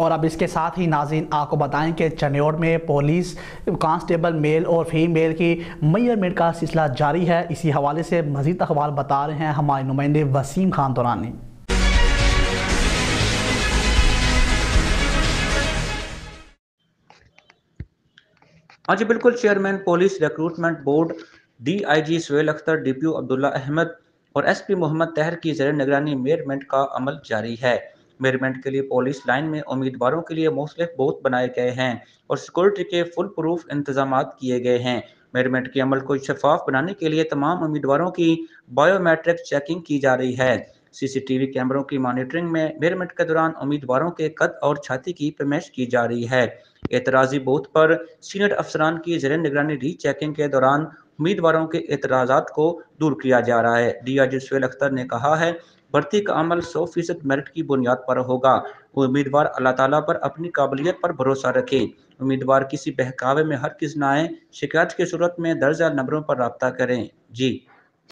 اور اب اس کے ساتھ ہی ناظرین آپ کو بتائیں کہ چنیوڑ میں پولیس کانسٹیبل میل اور فیمیل کی میئرمنٹ کا سلسلہ جاری ہے۔ اسی حوالے سے مزید اخبار بتا رہے ہیں ہمارے نمائندے وسیم خان دورانی۔ ہاں جی بالکل، chairman police recruitment board D I G Sohail Akhtar, D P O Abdullah Ahmed اور ایس پی محمد طاہر کی زیر نگرانی میئرمنٹ کا عمل جاری ہے۔ میئرمنٹ کے لیے پولیس لائن میں امیدواروں کے لیے مختلف بوتھ بنائے گئے ہیں اور سیکورٹی کے فل پروف انتظامات کیے گئے ہیں۔ میئرمنٹ کے عمل کو شفاف بنانے کے لیے تمام امیدواروں کی بائیو میٹرک چیکنگ کی جا رہی ہے۔ سی سی ٹی وی کیمروں کی مانیٹرنگ میں میئرمنٹ کے دوران امیدواروں کے قد اور چھاتی کی پیمائش کی جا رہی ہے۔ اعتراضی بوتھ پر سینئر افسران کی زیر نگرانی ری چیکنگ کے دوران امیدواروں کے اعتراضات کو دور کیا جا رہا ہے۔ D I G Sohail Akhtar نے کہا ہے، بھرتی کا عمل 100% میرٹ کی بنیاد پر ہوگا۔ امیدوار اللہ تعالیٰ پر اپنی قابلیت پر بھروسہ رکھیں۔ امیدوار کسی بہکاوے میں ہرگز نہ آئیں۔ شکایت کی صورت میں درجہ نمبروں پر رابطہ کریں۔ جی